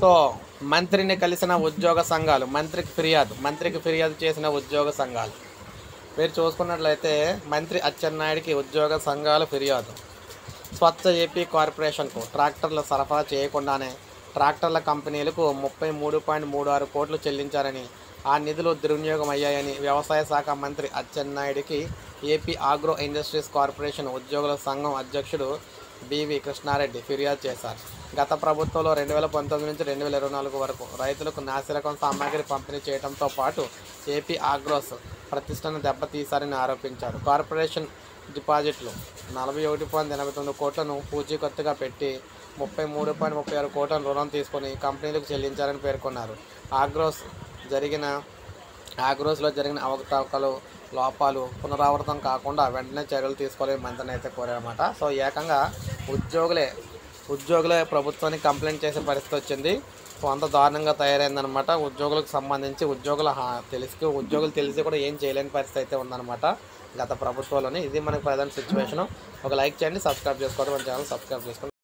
So మంత్రిని కలిసిన ఉద్యోగ సంఘాలు, మంత్రికి ఫిర్యాదు చేసిన ఉద్యోగ సంఘాలు. మీరు చూసుకున్నట్లయితే మంత్రి అచ్చెన్నాయుడికి ఉద్యోగ సంఘాల ఫిర్యాదు. స్వచ్ఛ ఏపీ కార్పొరేషన్కు ట్రాక్టర్లు సరఫరా చేయకుండానే ట్రాక్టర్ల కంపెనీలకు 33.36 కోట్లు చెల్లించారని, ఆ నిధులు దుర్వినియోగం అయ్యాయని వ్యవసాయ శాఖ మంత్రి అచ్చెన్నాయుడికి ఏపీ ఆగ్రో ఇండస్ట్రీస్ కార్పొరేషన్ ఉద్యోగుల సంఘం అధ్యక్షుడు బివి కృష్ణారెడ్డి ఫిర్యాదు చేశారు. గత ప్రభుత్వంలో 2019 నుంచి 2024 వరకు రైతులకు నాసిరకం సామాగ్రి పంపిణీ చేయడంతో పాటు ఏపీ ఆగ్రోస్ ప్రతిష్టను దెబ్బతీశారని ఆరోపించారు. కార్పొరేషన్ డిపాజిట్లు 41.89 కోట్లను పూచీకత్తుగా పెట్టి 33.36 కోట్లను రుణం తీసుకొని కంపెనీలకు చెల్లించారని పేర్కొన్నారు. ఆగ్రోస్లో జరిగిన అవకతవకలు, లోపాలు పునరావృతం కాకుండా వెంటనే చర్యలు తీసుకోవాలని మంత్రిని అయితే కోరారన్నమాట. సో ఏకంగా ఉద్యోగులే ప్రభుత్వానికి కంప్లైంట్ చేసే పరిస్థితి వచ్చింది. సో అంత దారుణంగా తయారైందనమాట. ఉద్యోగులకు సంబంధించి ఉద్యోగులు తెలిసి కూడా ఏం చేయలేని పరిస్థితి అయితే ఉందన్నమాట గత ప్రభుత్వంలోనే. ఇది మనకి ప్రజెంట్ సిచ్యువేషను. ఒక లైక్ చేయండి, సబ్స్క్రైబ్ చేసుకోవడం, మన ఛానల్ సబ్స్క్రైబ్ చేసుకోండి.